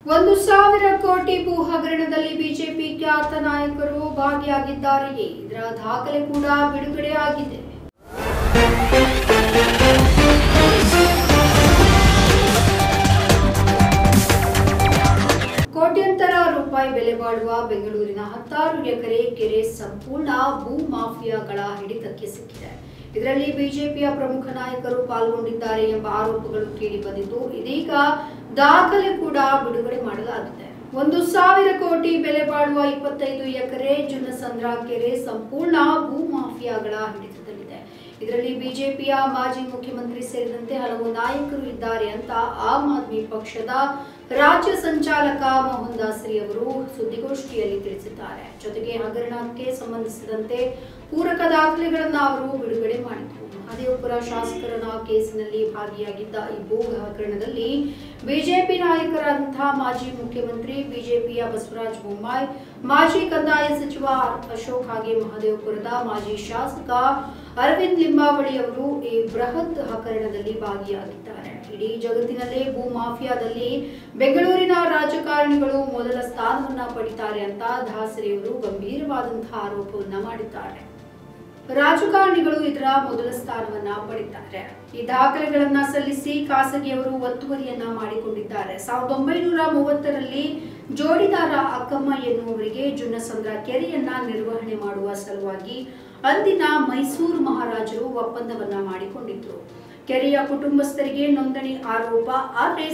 1,000 ಕೋಟಿ ಭೂ ಹಗರಣದಲ್ಲಿ ಬಿಜೆಪಿ ಖ್ಯಾತ ನಾಯಕರು ಭಾಗಿಯಾಗಿದ್ದಾರೆಯೇ ಇದರ ದಾಖಲೆ ಕೂಡ ಬಿಡುಗಡೆಯಾಗಿದೆ. ಕೋಟ್ಯಂತರ ರೂಪಾಯಿ ಬೆಲೆ ಬಾಳುವ ಬೆಂಗಳೂರಿನ 16 ಎಕರೆ ಕೆರೆ ಸಂಪೂರ್ಣ ಭೂ ಮಾಫಿಯಾಗಳ ಹಿಡಿತಕ್ಕೆ ಸಿಕ್ಕಿದೆ. ಇದರಲ್ಲಿ ಬಿಜೆಪಿಯ ಪ್ರಮುಖ ನಾಯಕರು ಪಾಲ್ಗೊಂಡಿದ್ದಾರೆ ಎಂಬ ಆರೋಪಗಳು ಕೇಳಿ ಬಂದಿದ್ದು, ಇದೀಗ ದಾಖಲೆ ಕೂಡ ಬಿಡುಗಡೆ ಮಾಡಲಾಗಿದೆ. 1,000 ಕೋಟಿ ಬೆಲೆ ಬಾಳುವ 25 ಎಕರೆ ಜುನ್ನಸಂದ್ರ ಕೆರೆ ಸಂಪೂರ್ಣ ಭೂ ಮಾಫಿಯಾಗಳ ಹಿಡಿತದಲ್ಲಿದೆ. ಇದರಲ್ಲಿ ಬಿಜೆಪಿಯ ಮಾಜಿ ಮುಖ್ಯಮಂತ್ರಿ ಸೇರಿದಂತೆ ಹಲವು ನಾಯಕರು ಇದ್ದಾರೆ ಅಂತ ಆಮ್ ಆದ್ಮಿ ಪಕ್ಷದ ರಾಜ್ಯ ಸಂಚಾಲಕ ಮೋಹನ್ ದಾಸರಿ ಅವರು ಸುದ್ದಿಗೋಷ್ಠಿಯಲ್ಲಿ ತಿಳಿಸಿದ್ದಾರೆ. ಜೊತೆಗೆ ಹಗರಣಕ್ಕೆ ಸಂಬಂಧಿಸಿದಂತೆ ಪೂರಕ ದಾಖಲೆಗಳನ್ನು ಅವರು ಬಿಡುಗಡೆ ಮಾಡಿದರು. ಮಹದೇವಪುರ ಶಾಸಕರನ ಕೇಸಿನಲ್ಲಿ ಭಾಗಿಯಾಗಿದ್ದ ಈ ಭೂ ಹಗರಣದಲ್ಲಿ ಬಿಜೆಪಿ ನಾಯಕರಾದಂತಹ ಮಾಜಿ ಮುಖ್ಯಮಂತ್ರಿ ಬಿಜೆಪಿಯ ಬಸವರಾಜ ಬೊಮ್ಮಾಯಿ, ಮಾಜಿ ಕಂದಾಯ ಸಚಿವ ಅಶೋಕ್ ಹಾಗೆ ಮಹದೇವಪುರದ ಮಾಜಿ ಶಾಸಕ ಅರವಿಂದ್ ಲಿಂಬಾವಳಿ ಅವರು ಈ ಬೃಹತ್ ಹಗರಣದಲ್ಲಿ ಭಾಗಿಯಾಗಿದ್ದಾರೆ. ಇಡೀ ಜಗತ್ತಿನಲ್ಲೇ ಭೂ ಮಾಫಿಯಾದಲ್ಲಿ ಬೆಂಗಳೂರಿನ ರಾಜಕಾರಣಿಗಳು ಮೊದಲ ಸ್ಥಾನವನ್ನ ಪಡಿತಾರೆ ಅಂತ ದಾಸರಿ ಅವರು ಗಂಭೀರವಾದಂತಹ ಆರೋಪವನ್ನ ಮಾಡಿದ್ದಾರೆ. ರಾಜಕಾರಣಿಗಳು ಇದರ ಮೊದಲ ಸ್ಥಾನವನ್ನ ಪಡಿತಾರೆ. ಈ ದಾಖಲೆಗಳನ್ನ ಸಲ್ಲಿಸಿ ಖಾಸಗಿಯವರು ಒತ್ತುವರಿಯನ್ನ ಮಾಡಿಕೊಂಡಿದ್ದಾರೆ. 1930ರಲ್ಲಿ ಜೋಡಿದಾರ ಅಕ್ಕಮ್ಮ ಎನ್ನುವವರಿಗೆ ಜುನ್ನಸಂದ್ರ ಕೆರೆಯನ್ನ ನಿರ್ವಹಣೆ ಮಾಡುವ ಸಲುವಾಗಿ ಅಂದಿನ ಮೈಸೂರು ಮಹಾರಾಜರು ಒಪ್ಪಂದವನ್ನ ಮಾಡಿಕೊಂಡಿದ್ರು. ಕೆರೆಯ ಕುಟುಂಬಸ್ಥರಿಗೆ ನೋಂದಣಿ ಆರೋಪ. ಆದರೆ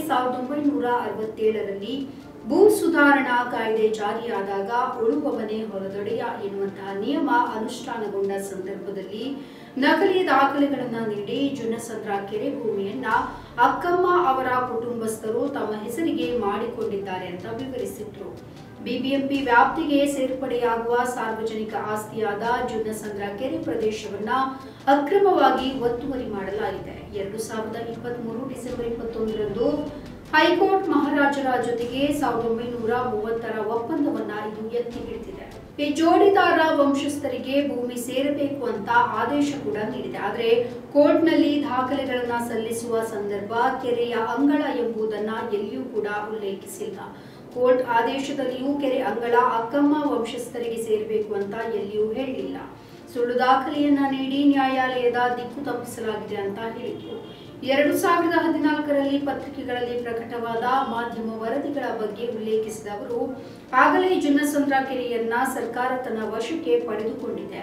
1967ರಲ್ಲಿ ಭೂ ಸುಧಾರಣಾ ಕಾಯ್ದೆ ಜಾರಿಯಾದಾಗ ಉಳುವವನೇ ಹೊರದೊಡೆಯ ಎನ್ನುವಂತಹ ನಿಯಮ ಅನುಷ್ಠಾನಗೊಂಡ ಸಂದರ್ಭದಲ್ಲಿ ನಕಲಿ ದಾಖಲೆಗಳನ್ನು ನೀಡಿ ಜುನ್ನಸಂದ್ರ ಕೆರೆ ಭೂಮಿಯನ್ನ ಅಕ್ಕಮ್ಮ ಅವರ ಕುಟುಂಬಸ್ಥರು ತಮ್ಮ ಹೆಸರಿಗೆ ಮಾಡಿಕೊಂಡಿದ್ದಾರೆ ಅಂತ ವಿವರಿಸಿದ್ರು. ಬಿಬಿಎಂಪಿ ವ್ಯಾಪ್ತಿಗೆ ಸೇರ್ಪಡೆಯಾಗುವ ಸಾರ್ವಜನಿಕ ಆಸ್ತಿಯಾದ ಜುನ್ನಸಂದ್ರ ಕೆರೆ ಪ್ರದೇಶವನ್ನ ಅಕ್ರಮವಾಗಿ ಒತ್ತುವರಿ ಮಾಡಲಾಗಿದೆ. 2023 ಡಿಸೆಂಬರ್ 21ರಂದು ಹೈಕೋರ್ಟ್ ಮಹಾರಾಜರ ಜೊತೆಗೆ 1930ರ ಒಪ್ಪಂದವನ್ನ ಇದು ಎತ್ತಿ ಹಿಡಿದಿದೆ. ಈ ಜೋಡಿದಾರ ವಂಶಸ್ಥರಿಗೆ ಭೂಮಿ ಸೇರಬೇಕು ಅಂತ ಆದೇಶ ಕೂಡ ನೀಡಿದೆ. ಆದರೆ ಕೋರ್ಟ್ನಲ್ಲಿ ದಾಖಲೆಗಳನ್ನ ಸಲ್ಲಿಸುವ ಸಂದರ್ಭ ಕೆರೆಯ ಅಂಗಳ ಎಂಬುದನ್ನ ಎಲ್ಲಿಯೂ ಕೂಡ ಉಲ್ಲೇಖಿಸಿಲ್ಲ. ಕೋರ್ಟ್ ಆದೇಶದಲ್ಲಿಯೂ ಕೆರೆ ಅಂಗಳ ಅಕ್ಕಮ್ಮ ವಂಶಸ್ಥರಿಗೆ ಸೇರಬೇಕು ಅಂತ ಎಲ್ಲಿಯೂ ಹೇಳಿಲ್ಲ. ಸುಳ್ಳು ದಾಖಲೆಯನ್ನ ನೀಡಿ ನ್ಯಾಯಾಲಯದ ದಿಕ್ಕು ತಪ್ಪಿಸಲಾಗಿದೆ ಅಂತ ಹೇಳಿದ್ರು. 2014ರಲ್ಲಿ ಪತ್ರಿಕೆಗಳಲ್ಲಿ ಪ್ರಕಟವಾದ ಮಾಧ್ಯಮ ವರದಿಗಳ ಬಗ್ಗೆ ಉಲ್ಲೇಖಿಸಿದ ಅವರು, ಆಗಲೇ ಜುನ್ನಸಂದ್ರ ಕೆರೆಯನ್ನ ಸರ್ಕಾರ ತನ್ನ ವಶಕ್ಕೆ ಪಡೆದುಕೊಂಡಿದೆ.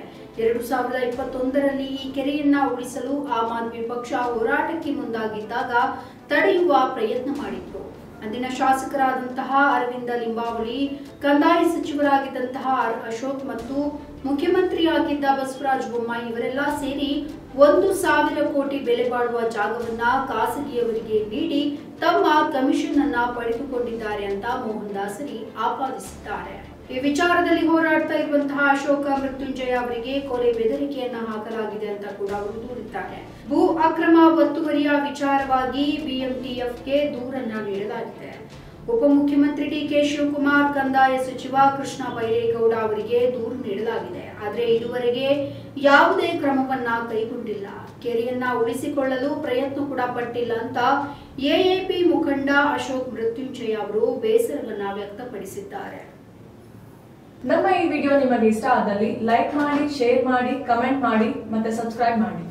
2021ರಲ್ಲಿ ಈ ಕೆರೆಯನ್ನ ಉಳಿಸಲು ಆಮ್ ಆದ್ಮಿ ಪಕ್ಷ ಹೋರಾಟಕ್ಕೆ ಮುಂದಾಗಿದ್ದಾಗ ತಡೆಯುವ ಪ್ರಯತ್ನ ಮಾಡಿದ್ರು. ಅಂದಿನ ಶಾಸಕರಾದಂತಹ ಅರವಿಂದ ಲಿಂಬಾವಳಿ, ಕಂದಾಯ ಸಚಿವರಾಗಿದ್ದಂತಹ ಅಶೋಕ್ ಮತ್ತು ಮುಖ್ಯಮಂತ್ರಿಯಾಗಿದ್ದ ಬಸವರಾಜ ಬೊಮ್ಮಾಯಿ ಇವರೆಲ್ಲ ಸೇರಿ 1,000 ಕೋಟಿ ಬೆಲೆ ಬಾಳುವ ಜಾಗವನ್ನ ಖಾಸಗಿಯವರಿಗೆ ನೀಡಿ ತಮ್ಮ ಕಮಿಷನ್ ಅನ್ನ ಪಡೆದುಕೊಂಡಿದ್ದಾರೆ ಅಂತ ಮೋಹನ್ ದಾಸರಿ ಆಪಾದಿಸಿದ್ದಾರೆ. ಈ ವಿಚಾರದಲ್ಲಿ ಹೋರಾಡ್ತಾ ಇರುವಂತಹ ಅಶೋಕ ಮೃತ್ಯುಂಜಯ ಅವರಿಗೆ ಕೊಲೆ ಬೆದರಿಕೆಯನ್ನ ಹಾಕಲಾಗಿದೆ ಅಂತ ಕೂಡ ಅವರು ದೂರಿದ್ದಾರೆ. ಭೂ ಅಕ್ರಮ ಒತ್ತುವರಿಯ ವಿಚಾರವಾಗಿ ಬಿಎಂಟಿಎಫ್ಗೆ ದೂರನ್ನ ನೀಡಲಾಗಿದೆ. ಉಪಮುಖ್ಯಮಂತ್ರಿ ಡಿಕೆ ಶಿವಕುಮಾರ್, ಕಂದಾಯ ಸಚಿವ ಕೃಷ್ಣ ಬೈರೇಗೌಡ ಅವರಿಗೆ ದೂರು ನೀಡಲಾಗಿದೆ. ಆದರೆ ಇದುವರೆಗೆ ಯಾವುದೇ ಕ್ರಮವನ್ನ ಕೈಗೊಂಡಿಲ್ಲ. ಕೆರೆಯನ್ನ ಉಳಿಸಿಕೊಳ್ಳಲು ಪ್ರಯತ್ನ ಕೂಡ ಪಟ್ಟಿಲ್ಲ ಅಂತ ಎಎಪಿ ಮುಖಂಡ ಅಶೋಕ್ ಮೃತ್ಯುಂಜಯ ಅವರು ಬೇಸರವನ್ನ ವ್ಯಕ್ತಪಡಿಸಿದ್ದಾರೆ. ನಮ್ಮ ಈ ವಿಡಿಯೋ ನಿಮಗೆ ಇಷ್ಟ ಆದಲ್ಲಿ ಲೈಕ್ ಮಾಡಿ, ಶೇರ್ ಮಾಡಿ, ಕಮೆಂಟ್ ಮಾಡಿ ಮತ್ತೆ ಸಬ್ಸ್ಕ್ರೈಬ್ ಮಾಡಿ.